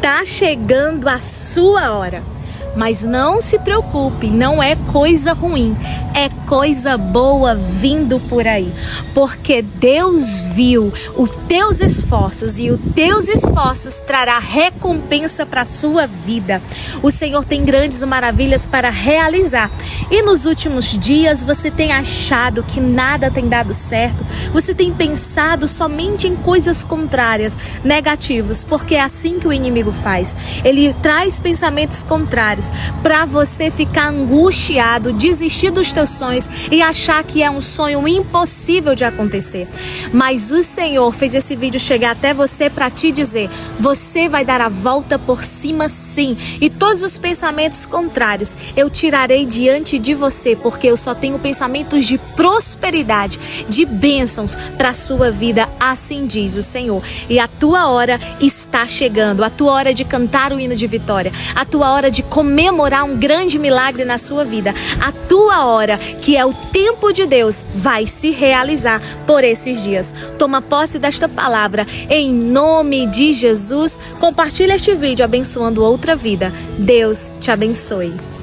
está chegando a sua hora. Mas não se preocupe, não é coisa ruim, é coisa boa vindo por aí. Porque Deus viu os teus esforços e os teus esforços trará recompensa para a sua vida. O Senhor tem grandes maravilhas para realizar. E nos últimos dias você tem achado que nada tem dado certo, você tem pensado somente em coisas contrárias, negativos, porque é assim que o inimigo faz. Ele traz pensamentos contrários para você ficar angustiado, desistir dos teus sonhos e achar que é um sonho impossível de acontecer. Mas o Senhor fez esse vídeo chegar até você para te dizer: você vai dar a volta por cima sim, e todos os pensamentos contrários eu tirarei diante de você, porque eu só tenho pensamentos de prosperidade, de bênçãos para a sua vida, assim diz o Senhor. E a tua hora está chegando, a tua hora de cantar o hino de vitória, a tua hora de comemorar um grande milagre na sua vida, a tua hora, que é o tempo de Deus, vai se realizar por esses dias. Toma posse desta palavra em nome de Jesus. Compartilha este vídeo abençoando outra vida. Deus te abençoe.